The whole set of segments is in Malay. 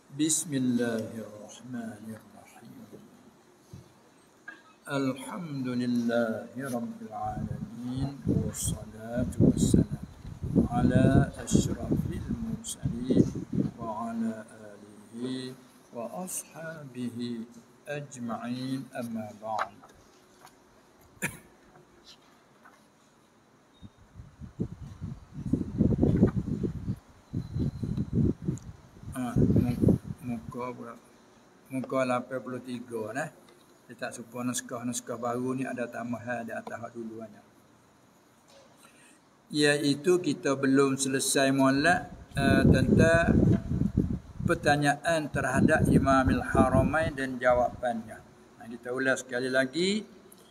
Bismillahirrahmanirrahim. Alhamdulillahi rabbil alamin wassalatu wassalamu ala asyrafil mursalin wa ala alihi wa ashabihi ajma'in, amma ba'd. Muka 83 nah. Dia tak suka naskah baru ni ada tambahan di atas dulu banyak. Iaitu kita belum selesai molek tentang pertanyaan terhadap Imamul Haramain dan jawapannya. Kita ulas sekali lagi,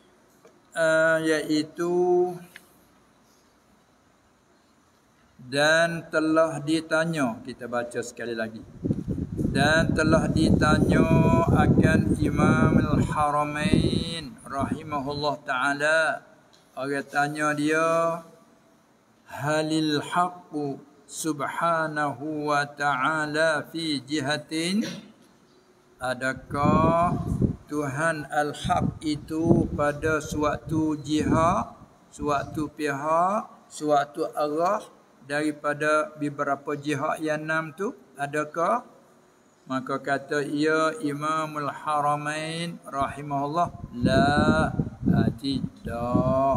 iaitu dan telah ditanya, kita baca sekali lagi. Dan telah ditanya akan Imamul Haramain rahimahullah ta'ala. Orang tanya dia, halil haqqu subhanahu wa ta'ala fi jihatin, adakah Tuhan al-haq itu pada suatu jihad, suatu pihak, suatu arah daripada beberapa jihad yang 6 tu, adakah? Maka kata ia Imamul Haramain rahimahullah, la, tidak.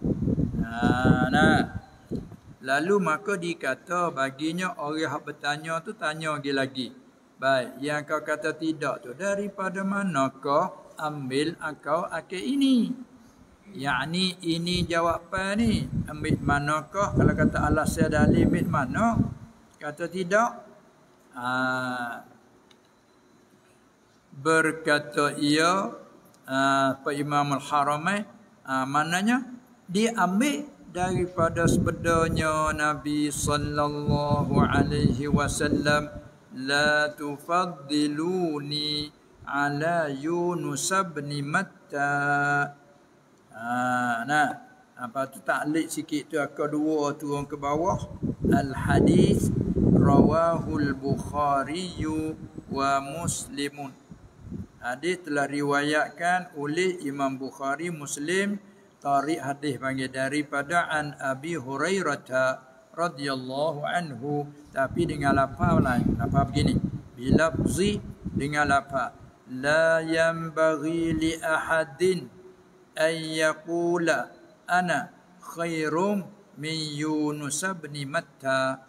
Lalu maka dikata baginya orang yang bertanya tu tanya lagi. Baik, yang kau kata tidak tu daripada manakah ambil akal ini? Yakni ini jawapan ni. Ambil manakah? Kalau kata alasan dalil ambil mana? Kata tidak. Berkata ia Pak Imamul Haramain, maknanya diambil daripada sabdanya Nabi sallallahu alaihi wasallam, la tufaddiluni ala Yunus bin Matta. Apa tu taklid sikit tu, akal dua turun ke bawah. Al hadis rawahul Bukhari wa Muslimun. Hadis telah riwayatkan oleh Imam Bukhari, Muslim. Tarik hadis panggil daripada an Abi Hurairah radhiyallahu anhu, tapi dengan lafaz lain. Lafaz begini, bilafzi, dengan lafaz la yanbaghi li ahadin ay yaqula ana khairum min Yunus bin Matta.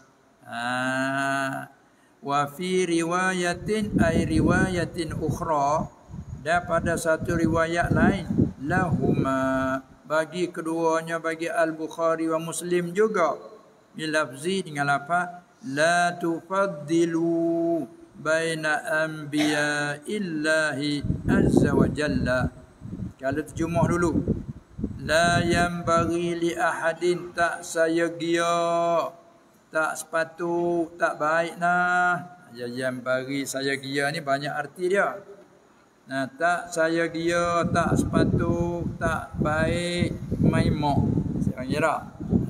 Wa fi riwayatin ay riwayatin ukhra, dan pada satu riwayat lain, lahuma, bagi keduanya, bagi Al-Bukhari wa Muslim juga, bilafzi, dengan lafaz la tufaddilu baina anbiya illahi azza wa jalla. Kalau terjemah dulu, la yanbaghi li ahadin, tak saya gia, tak sepatut, tak baik nah. Yang bagi saya gia ni banyak arti dia. Tak saya gia, tak sepatut, tak baik, maimok. Saya panggil tak?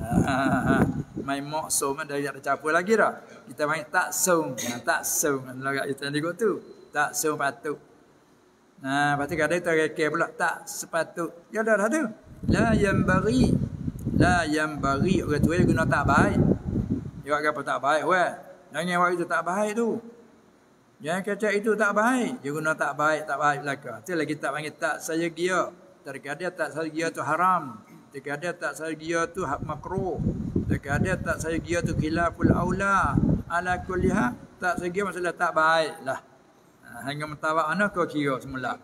Maimok som dah tak campur lagi dah. Kita panggil tak som. Tak som. Lagat kita ni tu. Tak som patut. Lepas tu kadang kita rekeh pula, tak sepatut. Ya dah tu. La yang bagi. La yang bagi. Orang tua guna tak baik. Dia kata tak baik weh. Jangan buat itu tak baik tu. Jangan kata itu tak baik. Dia guna tak baik belaka. Itu lagi tak panggil tak saya gia. Terkadang tak saya gia tu haram. Terkadang tak saya gia tu makruh. Terkadang tak saya gia tu khilaful aula. Ala kulli hal, tak saya gia masalah tak baik lah. Hanya mentawak ana kau kira semula.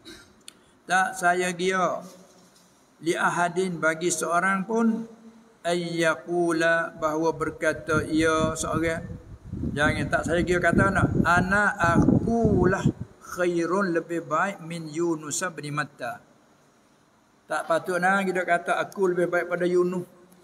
Tak saya gia li ahadin, bagi seorang pun, ayyaqula, bahawa berkata ia seorang. Jangan tak saya kira kata ana akulah khairun, lebih baik min Yunus bin Matta. Tak patut kita kata aku lebih baik pada Yunus.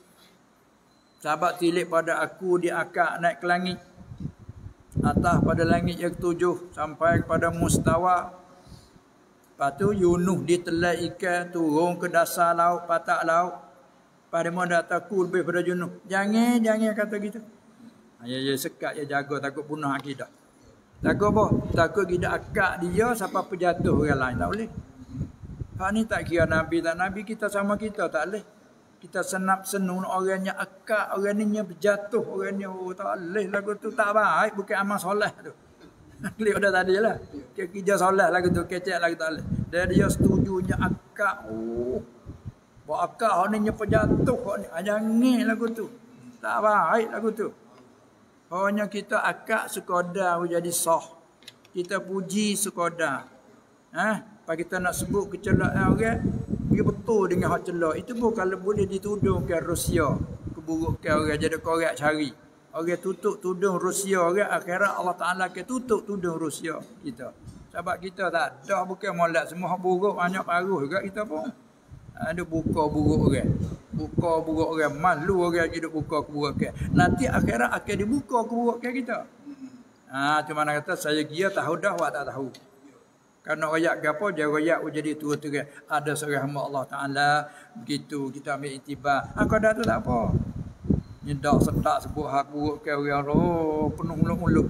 Sahabat tilik pada aku di akak naik ke langit, atas pada langit yang ketujuh sampai kepada mustawa. Lepas tu Yunus ditelan ikan, turun ke dasar laut, patak laut. Pada mana aku lebih pada Yunus. Jangan kata gitu. Ya sekat, ya jaga, takut punah akidah. Takut apa? Takut kita akak dia sampai berjatuh orang lain. Tak boleh. Hak ni tak kira Nabi tak Nabi, kita sama kita tak boleh. Kita senap senung orangnya akak, orangnya berjatuh, orangnya tak boleh lagu tu tak baik, bukan amal soleh tu. Klik dah tadi lah. Kerja soleh lagu tu, kecek lagu tak boleh. Dan dia setujunya akak. Buat akak orangnya berjatuh, jangan lagu tu. Tak baik lagu tu. Hanya kita akak sekadar jadi sah. Kita puji sekadar. Pak kita nak sebut kecelakaan orang, dia betul dengan hak celak. Itu pun kalau boleh ditudungkan Rusia, keburukan orang jadi korek cari. Orang tutup tudung Rusia, orang akhirat Allah Taala akan tutup tudung Rusia kita. Sebab kita tak ada bukan molek semua buruk banyak paruh juga kita pun. Ada buka buruk orang. Buka buruk orang, malu orang hidup buka keburukan. Nanti akhirat akan dibuka keburukan kita. Cuma nak kata saya kira tahu dah awak tak tahu. Karena royak ke apa, dia royak jadi tua-tua. Ada seorang hamba Allah Ta'ala, begitu kita ambil iktibar. Kalau dah tu tak apa. Nyedak sedak sebut hak buruk ke orang, penuh mulut.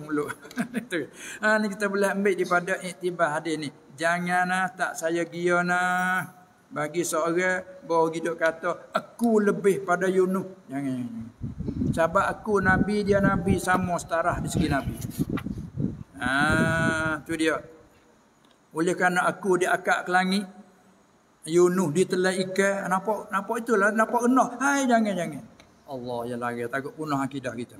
Ni kita boleh ambil daripada iktibar hadis ni. Janganlah tak saya kira nah. Bagi seorang bawa hidup kata, aku lebih pada Yunus. Jangan. Sebab aku Nabi, dia Nabi, sama setara di segi Nabi. Tu dia. Oleh kerana aku diakak ke langit, Yunus ditelan ikan, nampak itulah, nampak enah. Hai, jangan. Allah ya lagi, takut punah akidah kita.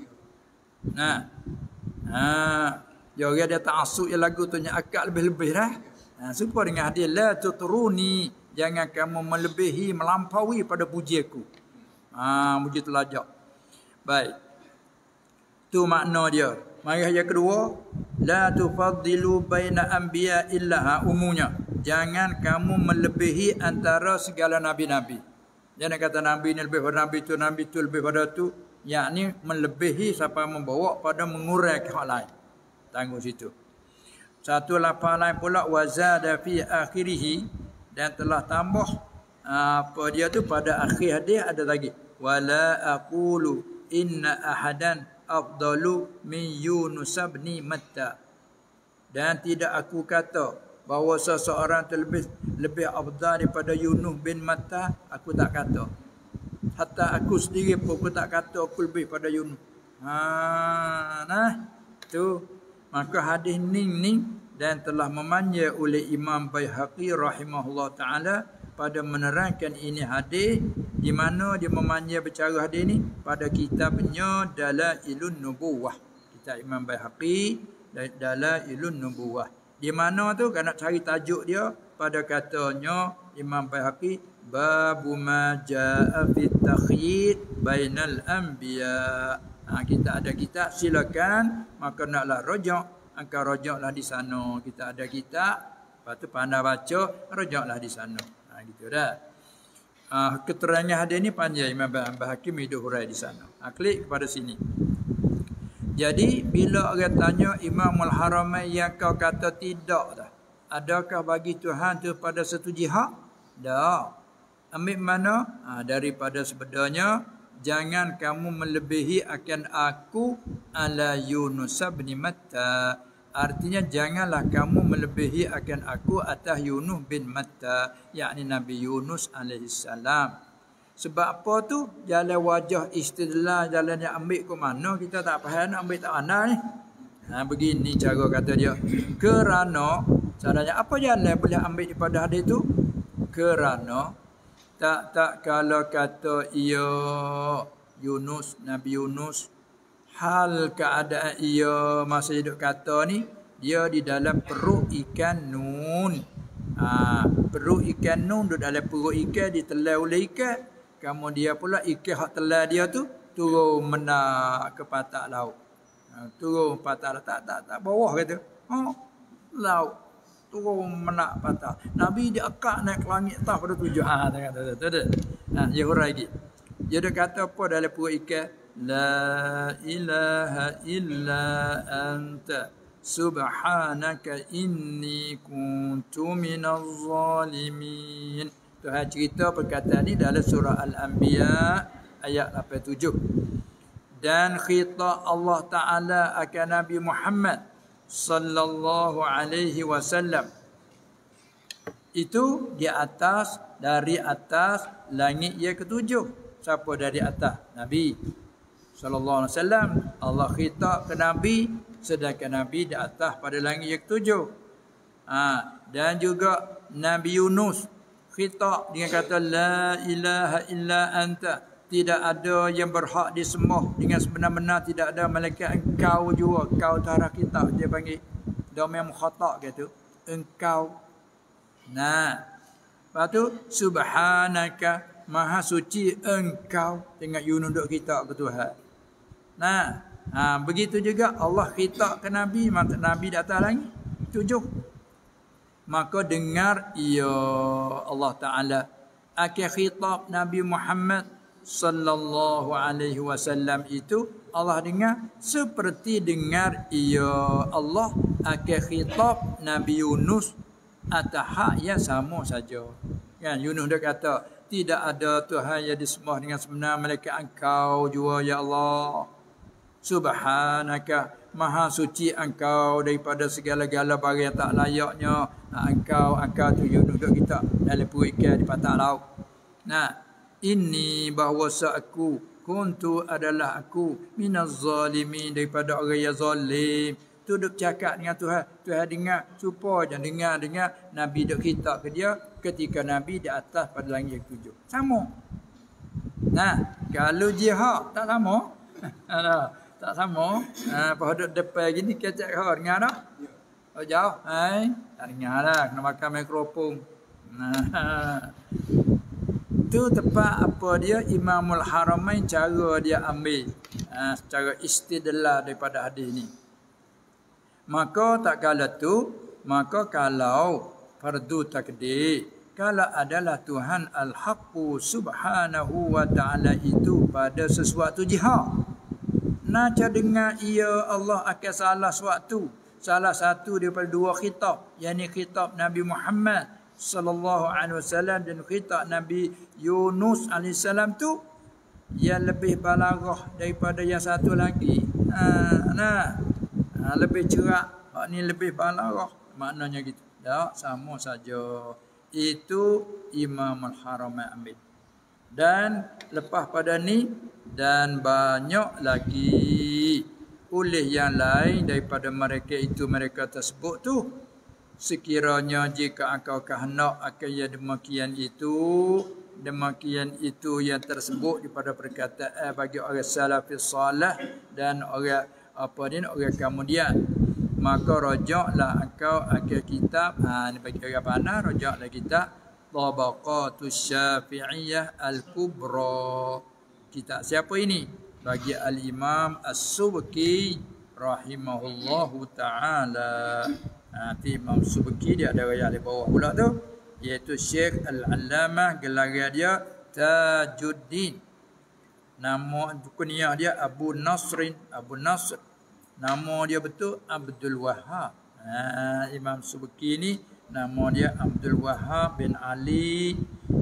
Dia dia ta'assub yang lagu tu akak lebih-lebih dah. Serupa dengan hadis la tutruni, jangan kamu melebihi, melampaui pada puji aku. Puji telajak. Baik. Tu makna dia. Mari yang kedua, la tufaddilu baina anbiya illa umumnya. Jangan kamu melebihi antara segala nabi-nabi. Jangan kata nabi ni lebih pada nabi tu lebih pada tu, yakni melebihi sampai membawa pada menguraikan hak lain. Tangguh situ. Satu lafaz lain pula wazada fi akhirih, dan telah tambah apa dia tu pada akhir hadis ada lagi wala aqulu inna ahadan afdalu min Yunus bin Matta, dan tidak aku kata bahawa seseorang tu lebih afdal daripada Yunus bin Matta. Aku tak kata, hatta aku sendiri pun aku tak kata aku lebih pada Yunus. Tu maka hadis ning dan telah memanja oleh Imam Baihaqi rahimahullah taala pada menerangkan ini hadis, di mana dia memanja bercara hadis ni pada kitabnya Dalailun Nubuwah. Kitab Imam Baihaqi Dalailun Nubuwah. Di mana tu kalau nak cari tajuk dia pada katanya Imam Baihaqi babu ma jaa fi takhyid bainal anbiya. Kita ada kitab, silakan maka naklah rojak, angka rojaklah di sana. Kita ada kitab, lepas tu pandai baca, rojaklah di sana. Gitu dah. Keterangan hadis ni panjang, Imam Baihaqi hidup hurai di sana. Klik kepada sini. Jadi bila orang tanya Imamul Haramain yang kau kata tidak dah, adakah bagi Tuhan tu pada satu jihad? Dah. Ambil mana? Daripada sebenarnya jangan kamu melebihi akan aku ala Yunus bin Matta. Artinya janganlah kamu melebihi akan aku atas Yunus bin Matta, yakni Nabi Yunus alaihissalam. Sebab apa tu? Jalan wajah istidlal, jalan yang ambil ke mana kita tak faham nak ambil tak mana ni. Begini cara kata dia. Kerana caranya apa jalan boleh ambil daripada hadis tu? Kerana tak kalau kata ia Yunus, Nabi Yunus, hal keadaan ia masa hidup kata ni, dia di dalam perut ikan nun. Perut ikan nun duduk dalam perut ikan, ditelan oleh ikan. Kemudian dia pula ikan hak telan dia tu turun menak ke patak laut. Turun patak laut, tak bawah kata. Laut turun menak patak. Nabi dia akak naik ke langit atas pada 7. Dia hurai lagi. Dia dah kata apa dalam perut ikan? La ilaha illa anta subhanaka inni kuntu minaz zalimin. Tuhan cerita perkataan ni dalam surah Al-Anbiya ayat 87. Dan khitab Allah Ta'ala akan Nabi Muhammad sallallahu alaihi wasallam. Itu di atas, dari atas langit yang ketujuh. Siapa dari atas? Nabi sallallahu alaihi wasallam. Allah khitab ke Nabi, sedangkan Nabi di atas pada langit yang ketujuh. Dan juga Nabi Yunus khitab dengan kata la ilaha illa anta, tidak ada yang berhak disembah dengan sebenar-benar, tidak ada malaikat engkau juga. Engkau tarah kita, dia panggil domain mukhatab gitu, engkau. Nah, lepas tu subhanaka, maha suci engkau. Tengok Yunus duk kita ke Tuhan. Nah, begitu juga Allah khitab ke Nabi, maka Nabi di atas langit tujuh. Maka dengar ya Allah Ta'ala akan khitab Nabi Muhammad sallallahu alaihi wasallam itu, Allah dengar seperti dengar ya Allah akan khitab Nabi Yunus atas hak yang sama saja. Kan Yunus dia kata tidak ada Tuhan yang disembah dengan sebenar malaikat engkau jua ya Allah. Subhanaka, maha suci engkau daripada segala-gala barang yang tak layaknya. Engkau tu Yunus duk kita dalam perut ikan di patah laut. Nah, ini bahawa aku kuntu adalah aku minaz zalimin, daripada orang yang zalim. Tu duk cakap dengan Tuhan. Tuhan dengar, supaya jangan dengar Nabi duk kita ke dia ketika Nabi di atas pada langit yang tujuh. Sama. Nah, kalau jihad tak sama. Tak sama. Apa duduk depan gini kecek kau dengar dah? Oh jauh. Hai, tak dengar dah, kena makan mikrofon. Nah. Tu tepat apa dia Imamul Haramain cara dia ambil secara istidlal daripada hadis ni. Maka tak kala tu, maka kalau fardu takdir, kalau adalah Tuhan Al-Haqqu subhanahu wa ta'ala itu pada sesuatu jihad, naca dengar ia Allah akan salah suatu, salah satu daripada dua khitab, yakni khitab Nabi Muhammad sallallahu alaihi wasallam dan khitab Nabi Yunus alaihi salam tu yang lebih balaghah daripada yang satu lagi. Lebih cerak, hak ni lebih balaghah, maknanya gitu. Tak sama saja. Itu Imam Al-Haramain ambil. Dan lepas pada ni dan banyak lagi oleh yang lain daripada mereka itu, mereka tersebut tu, sekiranya jika engkau kehendak akan yang demikian itu yang tersebut daripada perkataan bagi orang salafis salih dan orang orang kemudian, maka rajaklah engkau akan kitab ni bagi orang pandai, rajaklah kitab Tabaqatus Syafi'iyah Al-Kubra. Kitab siapa ini? Bagi Al-Imam As-Subki rahimahullahu ta'ala. Nanti Imam Subki dia ada riwayat di bawah pula tu, iaitu Syekh Al-Allamah, gelar dia Tajuddin. Nama kunyah dia Abu Nasr. Nama dia betul Abdul Wahhab. Imam Subki ni nama dia Abdul Wahhab bin Ali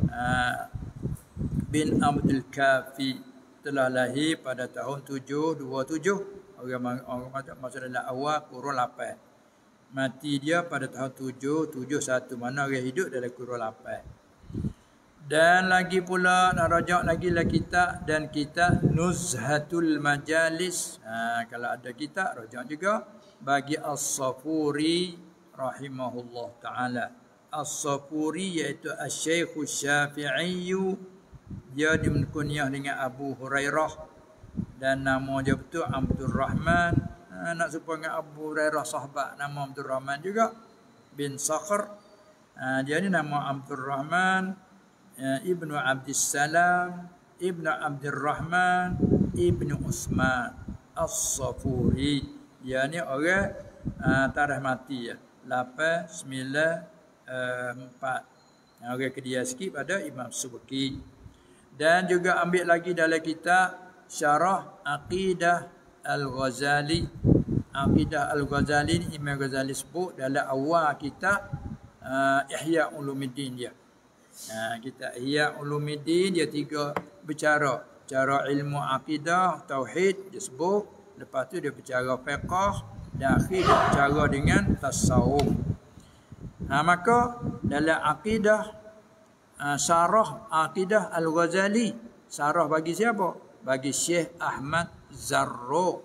bin Abdul Kafi. Telah lahir pada tahun 727. Orang masuk dalam awal kurun 8. Mati dia pada tahun 771. Mana orang hidup dalam kurun 8. Dan lagi pula nak rajak lagi lah kitab, dan kitab Nuzhatul Majalis. Kalau ada kitab rajak juga bagi As-Safuri rahimahullah ta'ala. As-Safuri iaitu Asy-Syaikh Syafi'i. Dia dikunyah dengan Abu Hurairah dan nama dia betul Abdul Rahman. Nak serupa dengan Abu Hurairah sahabat, nama Abdul Rahman juga bin Sakhr. Dia ni nama Abdul Rahman Ibnu Abdissalam Ibnu Abdul Rahman Ibnu Uthman As-Safuri. Dia ni orang tarikh mati 894. Orang kedia sikit pada Imam Subki. Dan juga ambil lagi dalam kitab Syarah Aqidah Al-Ghazali. Aqidah Al-Ghazali ni Imam Ghazali sebut dalam awal kitab Ihya Ulumuddin dia. Kitab Ihya Ulumuddin dia tiga bercara. Cara ilmu akidah, tauhid dia sebut. Lepas tu dia bercara fiqh, akidah cara dengan tasawuf. Maka dalam akidah syarah akidah Al-Ghazali, syarah bagi siapa? Bagi Syekh Ahmad Zarruq.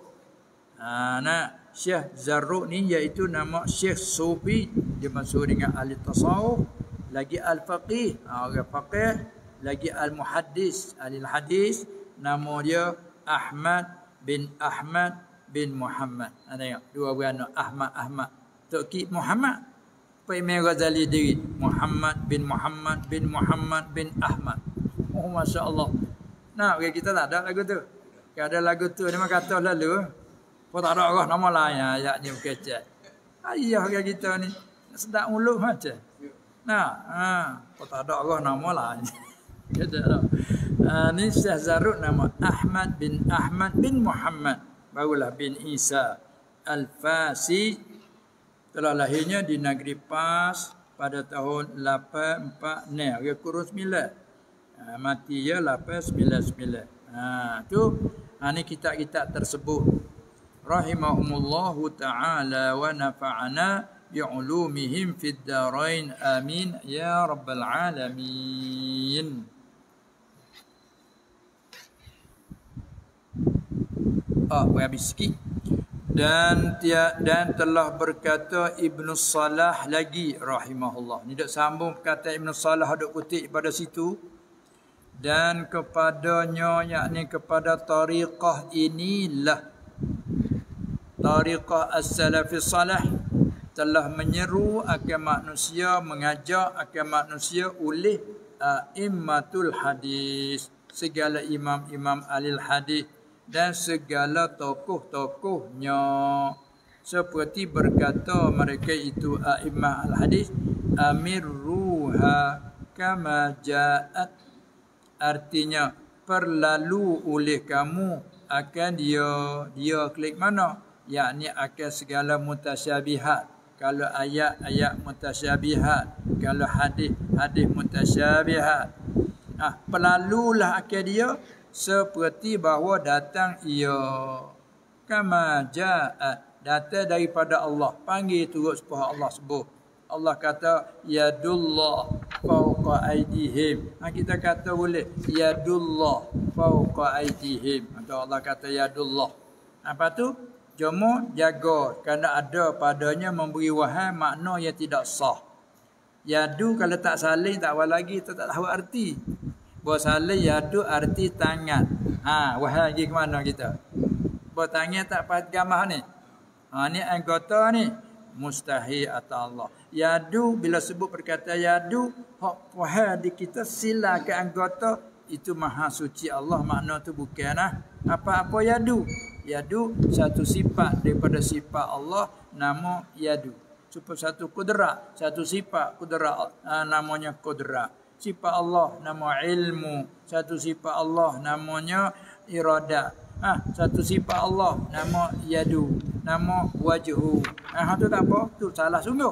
Syekh Zarruq ni iaitu nama Syekh Sufi, dia masuk dengan ahli tasawuf, lagi al-faqih, orang faqih, lagi al-muhaddis, ahli hadis, nama dia Ahmad bin Muhammad. Tengok dua beranak Ahmad. Tok Ki Muhammad. Imam Ghazali diri Muhammad bin Ahmad. Oh, masya-Allah. Nah, kita tak ada lagu tu. Kalau ada lagu tu ni memang kata lalu. Kau tak ada orang nama lain ayatnya kecek. Ayah kita ni sedap mulut macam. Kau tak ada orang nama lain. Kecek dah. Ni Syekh Zarruq nama Ahmad bin Muhammad. Barulah bin Isa Al-Fasi. Telah lahirnya di negeri Fas pada tahun 846. Dia kurun 9. Mati ya 899. Ni kitab-kitab tersebut. Rahimahumullahu ta'ala wa nafa'ana bi'ulumihim fid darain. Amin ya rabbal alamin. Habis sikit. Dan telah berkata Ibnu Salah lagi rahimahullah. Ni dak sambung kata Ibnu Salah duk kutip pada situ. Dan kepadanya, yakni kepada tariqah inilah, tariqah as-salafis salah, telah menyeru akan manusia, mengajak akan manusia oleh a'immatul hadis, segala imam-imam ahli hadis dan segala tokoh-tokohnya. Seperti berkata mereka itu a'immah al-hadis, amirruha kama ja'at, artinya perlalu oleh kamu akan dia klik mana, yakni akan segala mutasyabihat. Kalau ayat-ayat mutasyabihat, kalau hadis mutasyabihat, perlalulah akan dia seperti bahawa datang ia, kama ja'at, datang daripada Allah. Panggil turut sepah Allah sebut. Allah kata yadullah fawqa aydihim. Kita kata boleh yadullah fawqa aydihim. Atau Allah kata yadullah. Apa tu? Cuma jaga kerana ada padanya memberi wahai makna yang tidak sah. Yadu kalau tak salin tak apa lagi, tak tahu arti. Bahawa salin yadu arti tangan. Wahai pergi ke mana kita? Bahawa tangan tak pahat gamah ni. Ni anggota ni. Mustahil atas Allah. Yadu, bila sebut perkataan yadu, hak wahai di kita sila ke anggota, itu maha suci Allah. Makna tu bukanlah apa-apa yadu. Yadu satu sifat daripada sifat Allah, nama yadu. Satu kudrat, satu sifat kudrat, namanya kudrat. Sifat Allah nama ilmu, satu sifat Allah namanya iradah. Satu sifat Allah nama yadu, nama wajhu. Tu tak apa, tu salah sungguh.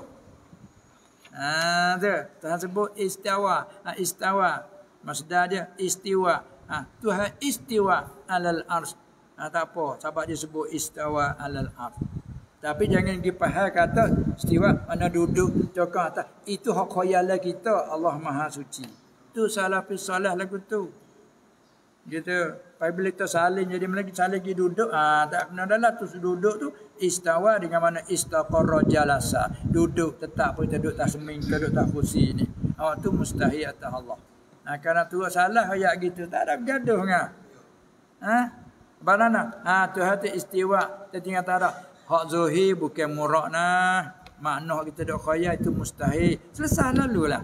Tuhan sebut istawa. Istawa masdar dia istiwa. Tuhan istiwa alal ars. Tak apa, sebab dia sebut istawa alal ars. Tapi jangan pergi faham kata istiwa mana duduk cokak atas. Itu hak khayalan kita, Allah Maha Suci. Tu salafis salah lagu tu. Gitu. Apabila kita salin jadi lagi salin pergi duduk, tak kena dalam tu duduk tu istawa dengan mana istaqarra jalasa. Duduk tetap pun duduk tak seming, duduk tak kursi ni. Tu mustahil atas Allah. Kerana tu salah ayat gitu, tak ada bergaduh ngah. Banana. Tu hati istiwa, kita tinggal tak ada. Hak zuhir bukan murak nah. Makna kita dok khayal itu mustahil. Selesai lalulah.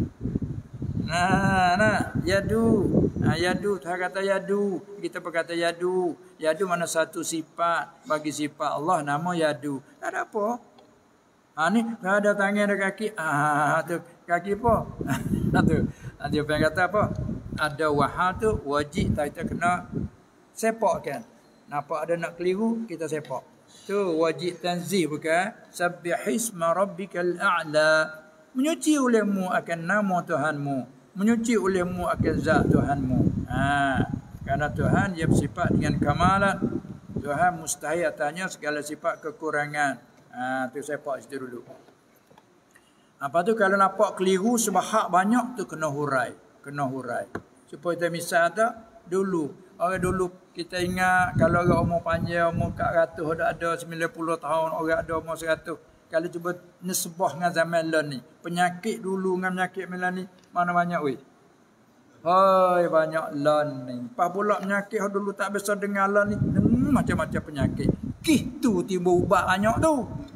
Yadu. Yadu, Tuhan kata yadu. Kita berkata yadu. Yadu mana satu sifat. Bagi sifat Allah nama yadu. Tak ada apa. Ni ada tangan, ada kaki. Tu kaki apa? Tu. Dia pengen kata apa? Ada wahal tu wajib kita kena sepak kan. Nampak ada nak keliru, kita sepak. Tu wajib tanzih bukan? Sabbihisma rabbikal a'la. Menyuci olehmu akan nama Tuhanmu. Menyuci olehmu akan zat Tuhanmu. Karena Tuhan dia bersifat dengan kamalat. Tuhan mustahil atasnya segala sifat kekurangan. Tu saya pak situ dulu. Apa tu kalau nampak keliru sebab hak banyak tu kena hurai. Supaya kita misal tak dulu. Orang dulu kita ingat kalau orang umur panjang, umur 100 ada 90 tahun, orang ada umur 100. Kalau cuba nisbah dengan zaman lain ni, penyakit dulu dengan penyakit malam ni mana banyak weh. Hai banyak lain ni. Pas pula penyakit dulu tak biasa dengar lain ni, macam-macam penyakit. Gitu tiba ubat banyak tu.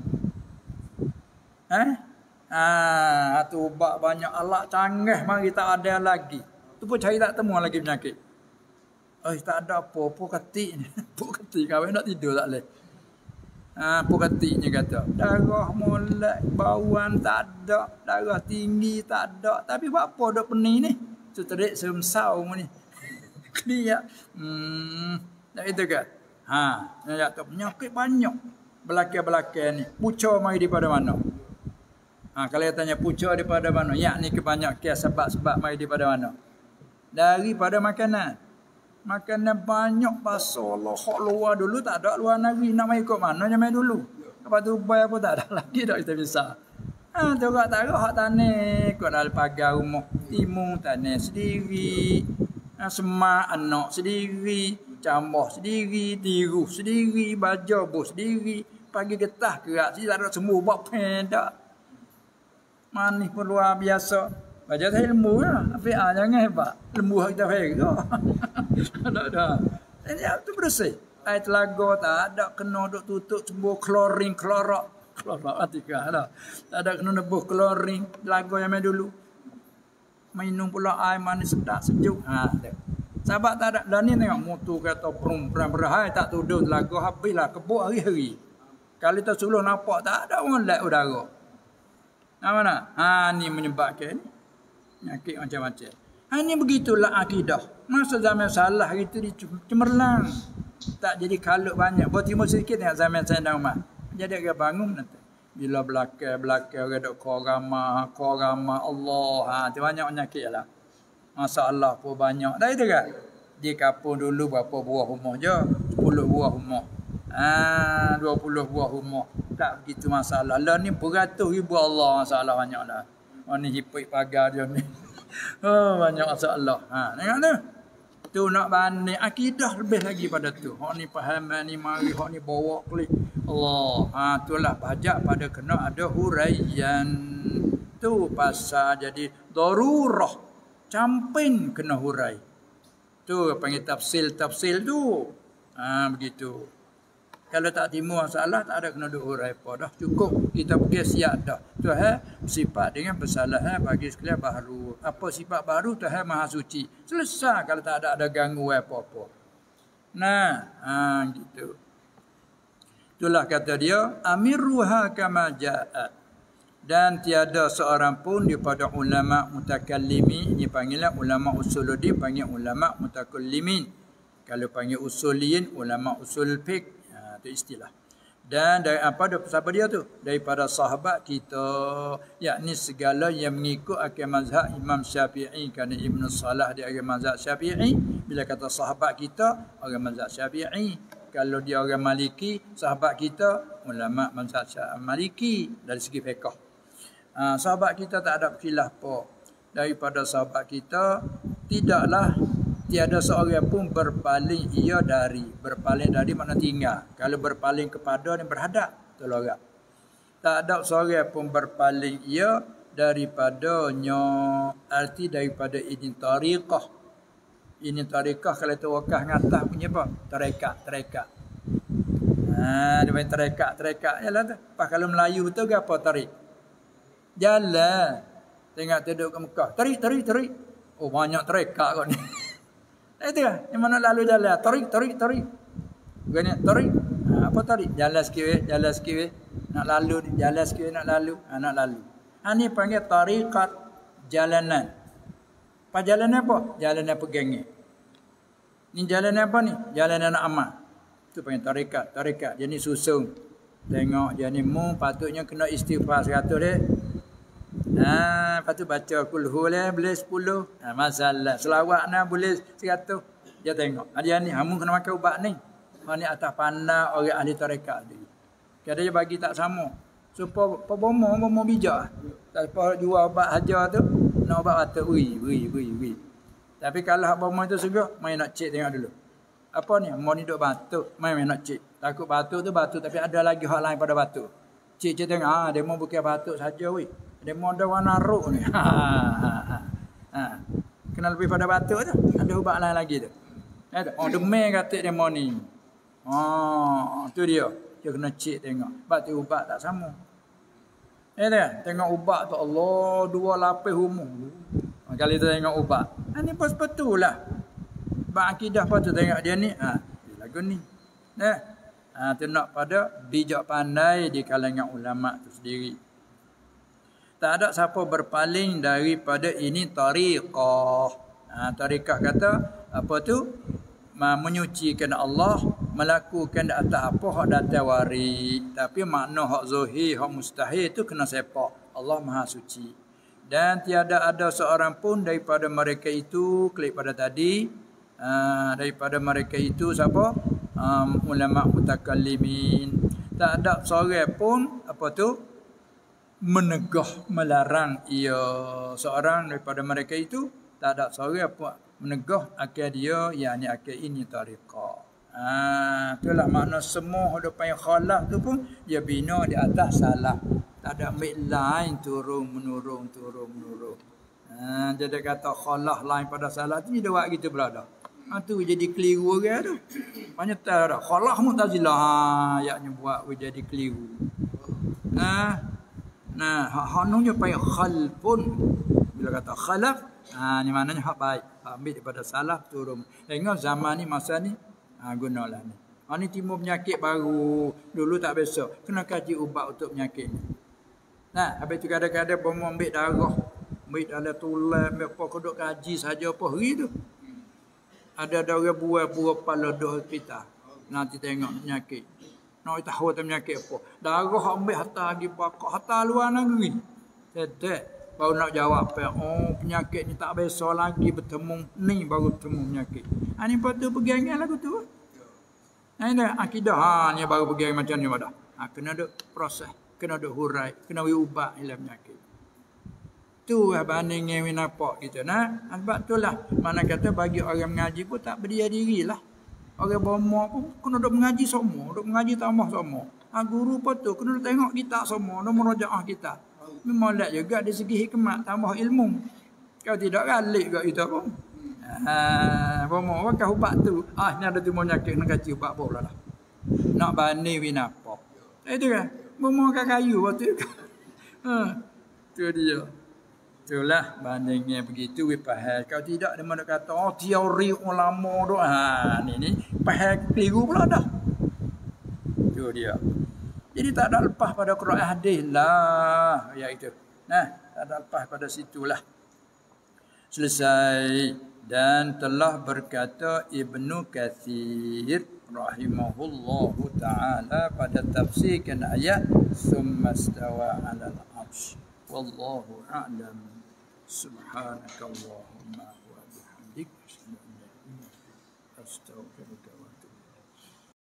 Tu ubat banyak, alat canggih mari tak ada lagi. Tu pun cari tak temu lagi penyakit. Tak ada apa-apa ketik ni. Puk ketik kawin nak tidur tak boleh. Puk ketiknya kata. Darah molek, bauan tak ada, darah tinggi tak ada. Tapi buat apa dok pening ni? Tu terik semsau ni. Clear. Tak itu ke? Nak tak penyakit banyak. Belakang-belakang ni. Pucuk mari daripada mana? Kalau tanya pucuk daripada mana? Yakni kebanyakan sebab-sebab mari daripada mana? Daripada makanan. Makanan banyak pasal Allah. Hak luar dulu tak ada luar negeri. Nak main ikut mana yang main dulu. Lepas tu bayar pun tak ada lagi dah kita bisa. Tu orang tak ada hak tanah. Kau dalam pagar rumah. Timun tanah sendiri. Semak anak sendiri. Cambah sendiri. Tiruh sendiri. Baja bos sendiri. Pagi getah kerak. Sini tak ada semua buat pendak. Manis pun luar biasa. Baca saya lembu lah. Tapi jangan hebat. Lembu kita faham. Tak. Ini tu bersih. Air telaga tak ada. Kena duk tutup semua klorin, klorak. Klorak atika lah. Tak ada kena nebuh klorin. Telaga yang main dulu. Minum pula air manis sedap, sejuk. Sebab tak ada. Dan ni tengok mutu kata perempuan berahai. Tak tuduh telaga. Habislah kebuk hari-hari. Kalau kita suluh nampak tak ada orang lihat udara. Mana? Ni menyebabkan penyakit macam-macam. Ini begitulah akidah. Masa zaman salah itu cemerlang. Tak jadi kalut banyak. Buat timur sedikit tengok zaman saya dan Umar. Jadi dia bangun nanti. Bila belakang orang duk korama Allah. Itu banyak penyakit lah. Masalah pun banyak. Tak itu kan? Di kampung dulu berapa buah rumah je? 10 buah rumah. 20 buah rumah. Tak begitu masalah. Lah ni beratus ribu Allah masalah banyak lah. Ni hipik pagar dia ni. Banyak masalah. Tengok tu. Tu nak banding akidah lebih lagi pada tu. Hak ni faham ni mari, hak ni bawa klik. Allah. Itulah pajak pada kena ada huraian. Tu pasal jadi darurah. Campin kena hurai. Tu panggil tafsil tu. Begitu. Kalau tak timbul masalah, tak ada kena duk hurai apa dah. Cukup kita pergi siap dah. Tuhan sifat dengan bersalah bagi sekalian baru. Apa sifat baru Tuhan Maha Suci. Selesai kalau tak ada gangguan apa-apa. Gitu. Itulah kata dia, amiruha kama ja'at. Dan tiada seorang pun daripada ulama mutakallimin, ini panggilan ulama usuluddin, panggil ulama mutakallimin. Kalau panggil usuliyin, ulama usul fiqh. Itu istilah. Dan dari apa siapa dia tu? Daripada sahabat kita, yakni segala yang mengikut akan mazhab Imam Syafi'i. Kerana Ibn Salah dia orang mazhab Syafi'i. Bila kata sahabat kita, orang mazhab Syafi'i. Kalau dia orang Maliki, sahabat kita ulama mazhab Maliki dari segi fiqh. Sahabat kita tak ada khilaf apa. Daripada sahabat kita tidaklah tiada seorang pun berpaling berpaling dari makna tinggal. Kalau berpaling kepada ni berhadap, tolong orang. Tak ada seorang pun berpaling daripadanya, arti daripada ini tariqah. Ini tariqah kalau tu wakah ngatah punya apa? Tarekat. Dia main tarekat yalah tu. Pas kalau Melayu tu apa tarik? Jalan. Tengok duduk ke Mekah. Tarik. Oh banyak tarekat kau ni. Itu kan, yang mana lalu jalan, tarik. Gini, tarik. Apa tarik? Jalan sikit. Nak lalu ni, jalan sikit nak lalu. Nak lalu. Ni panggil tariqat jalanan. Jalanan apa? Jalanan pegangan. Ni jalanan apa ni? Jalanan nak amal. Itu panggil tariqat. Jadi susun. Tengok dia ni patutnya kena istighfar 100 deh. Lepas tu baca kulhu boleh 10. Masalah selawat boleh 100. Dia tengok. Dia ni hamu kena makan ubat ni. Hak ni atas pandang orang ahli tarekat dia. Kada dia bagi tak sama. Supaya bomo bijak. Tak apa jual ubat hajar tu, nak ubat batuk, ui. Tapi kalau hak bomo tu segak, mai nak cek tengok dulu. Apa ni? Mau ni duk batuk, mai nak cek. Takut batuk tu batuk tapi ada lagi hak lain pada batuk. Cek tengok, demo bukan batuk saja weh. Demo ada warna ruk ni. Kena lebih pada batuk tu. Ada ubat lain lagi tu. Demam kata demo ni. Tu dia. Dia kena cek tengok. Batuk ubat tak sama. Tengok ubat tu Allah 2 lapis umur. Kali tu tengok ubat. Ni pun betul lah. Bak akidah apa tu tengok dia ni. Dia lagu ni. Tu nak pada bijak pandai di kalangan ulama tu sendiri. Tak ada siapa berpaling daripada ini tariqah. Tariqah kata apa tu? Menyucikan Allah, melakukan atas apa hak datang waris. Tapi makna hak zahir, hak mustahil itu kena sepak. Allah Maha Suci. Dan tiada ada seorang pun daripada mereka itu, klik pada tadi, daripada mereka itu siapa? Ulama mutakallimin. Tak ada seorang pun apa tu menegah melarang ia seorang daripada mereka itu, tak ada seorang pun menegah akal dia, yakni akal ini tariqah. Itulah makna semua hidupan yang khalaf tu pun dia bina di atas salah. Tak ada ambil lain turun menurun. Jadi kata khalaf lain pada salah tu dia buat gitu pula dah. Tu jadi keliru orang tu. Banyak tak ada. Khalaf Mu'tazilah yakni buat jadi keliru. Haknya payah khalfun. Bila kata khalaf, ni maknanya hak baik. Ambil daripada salaf turun. Tengok zaman ni masa ni gunalah ni. Ni timbul penyakit baru. Dulu tak biasa. Kena kaji ubat untuk penyakit ni. Habis tu kadang-kadang bomo ambil darah, ambil dalam tulang, ambil apa kodok kaji saja apa hari tu. Ada orang buah kepala duk hospital. Nanti tengok penyakit. Nak tahu tentang penyakit apa. Darah ambil hatta lagi bakar, hatta luar negeri. Sedek. Baru nak jawab. Penyakit ni tak biasa lagi bertemu. Ni baru bertemu penyakit. Ni patut pergi lagu tu. Ini akidah. Ni baru pergi macam ni pada. Kena ada proses. Kena ada hurai. Kena ubat hilang penyakit. Tu bandingnya winapak kita. Sebab tu lah. Mana kata bagi orang mengaji pun tak berdiam diri lah. Orang bomo pun kena duk mengaji semua. Duk mengaji tambah semua. Guru pun tu kena tengok kita semua. Nak merajaah kita. Memang lihat juga dari segi hikmat tambah ilmu. Kalau tidak galik kat kita pun. Bomo pakai ubat tu. Ni ada tu penyakit nak kaji ubat pula lah. Nak banding winapak. Itu kan. Bomo pakai kayu waktu tu. Tu dia. Itulah bandingnya begitu faham. Kalau tidak dia mana kata teori ulama tu ni faham keliru pula dah. Itu dia. Jadi tak ada lepas pada Quran hadis lah iaitu. Tak ada lepas pada situlah. Selesai dan telah berkata Ibnu Katsir rahimahullahu taala pada tafsirkan ayat summa stawa 'alal 'arsy. Wallahu a'lam. Subhanakallahumma wa bihamdika asyhadu an la ilaha illa anta astaghfiruka